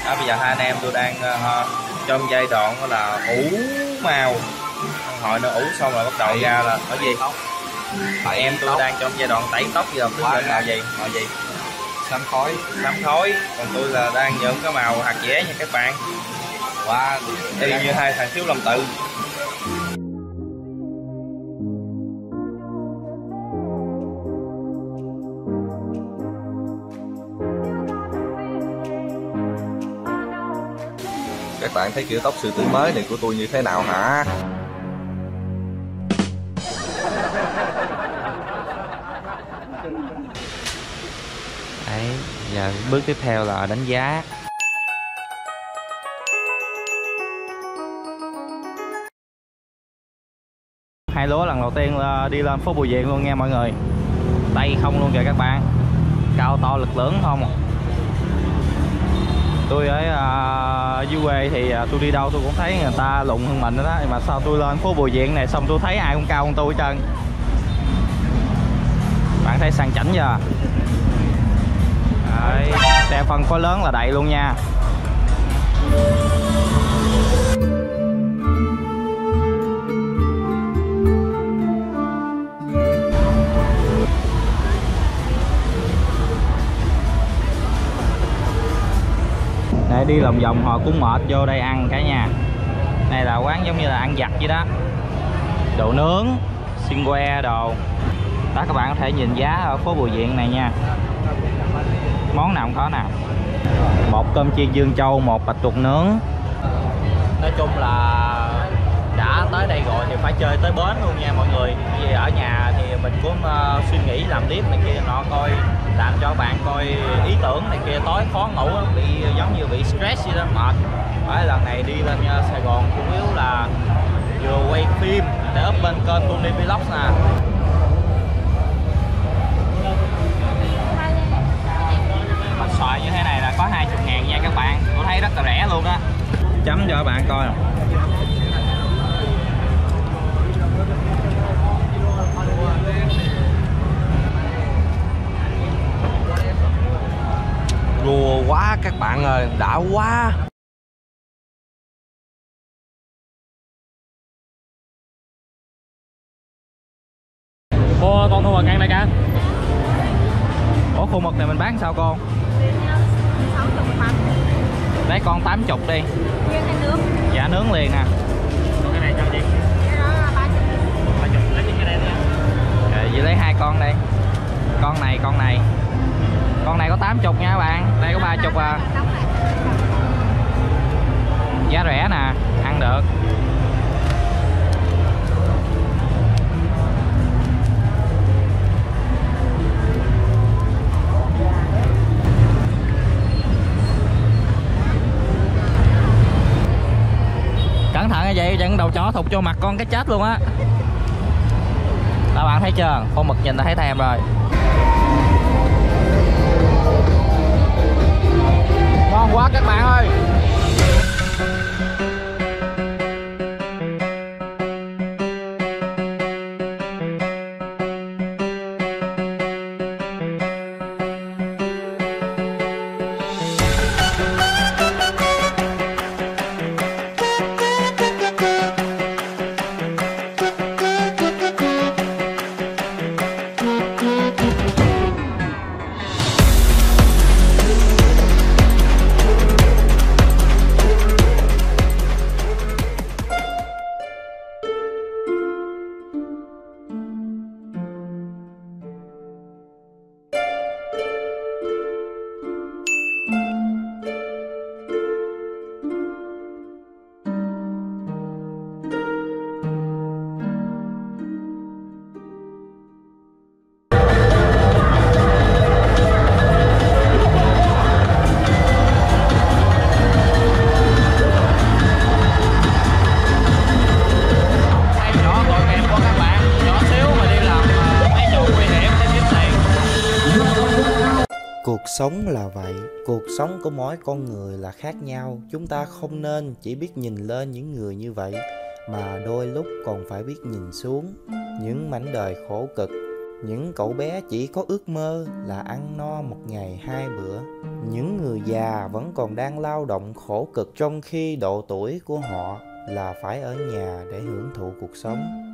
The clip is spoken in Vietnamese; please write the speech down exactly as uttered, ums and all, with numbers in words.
Đó, bây giờ hai anh em tôi đang uh, trong giai đoạn là ủ màu. Hồi nó ủ xong rồi bắt đầu ra là ở gì? Bạn em tôi đang trong giai đoạn tẩy tóc giờ tôi lên màu gì? Màu gì? Xám khói. Xám khói. Còn tôi là đang nhuộm cái màu hạt dẻ nha các bạn. Wow, y như hai thằng thiếu lâm tự. Các bạn thấy kiểu tóc sư tử mới này của tôi như thế nào hả? Đấy, giờ bước tiếp theo là đánh giá. Hai lúa lần đầu tiên là đi lên phố Bùi Viện luôn nha mọi người. Tay không luôn kìa các bạn. Cao to lực lưỡng không. Tôi ở uh, dưới quê thì uh, tôi đi đâu tôi cũng thấy người ta lụng hơn mình đó, mà sao tôi lên phố Bùi Viện này xong tôi thấy ai cũng cao hơn tôi hết trơn. Bạn thấy sang chảnh chưa? Đấy, xe phân khối lớn là đầy luôn nha. Để đi lòng vòng họ cũng mệt, vô đây ăn cả nhà. Này là quán giống như là ăn vặt vậy đó. Đồ nướng, xiên que đồ. Đó, các bạn có thể nhìn giá ở phố Bùi Viện này nha. Món nào cũng có nào. Một cơm chiên Dương Châu, một bạch tuộc nướng. Nói chung là đã tới đây rồi thì phải chơi tới bến luôn nha mọi người. Vì ở nhà thì mình cũng uh, suy nghĩ làm clip này kia nọ, coi làm cho bạn coi ý tưởng này kia, tối khó ngủ, bị giống như bị stress vậy đó, mệt. Bởi lần này đi lên uh, Sài Gòn chủ yếu là vừa quay phim để up bên kênh Tony Vlogs nè. Bánh xoài như thế này là có hai mươi ngàn nha các bạn. Tôi thấy rất là rẻ luôn đó. Chấm cho các bạn coi nè. Rùa quá các bạn ơi, đã quá. Cô con thu mực ăn đây cả. Ủa khu mực này mình bán sao con? Lấy con tám mươi đi. Dạ nướng liền nè. Còn cái này cho gì? ba mươi. Lấy cái này nữa. Rồi vậy lấy hai con đây. Con này, con này. Con này có tám mươi nha các bạn. Đây có ba mươi à. Giá rẻ nè, ăn được. Cẩn thận như vậy chẳng đầu chó thụt cho mặt con cái chết luôn á. Các bạn thấy chưa? Con mực nhìn là thấy thèm rồi. Ngon quá các bạn ơi. Cuộc sống là vậy, cuộc sống của mỗi con người là khác nhau. Chúng ta không nên chỉ biết nhìn lên những người như vậy, mà đôi lúc còn phải biết nhìn xuống những mảnh đời khổ cực Những cậu bé chỉ có ước mơ là ăn no một ngày hai bữa. Những người già vẫn còn đang lao động khổ cực, trong khi độ tuổi của họ là phải ở nhà để hưởng thụ cuộc sống.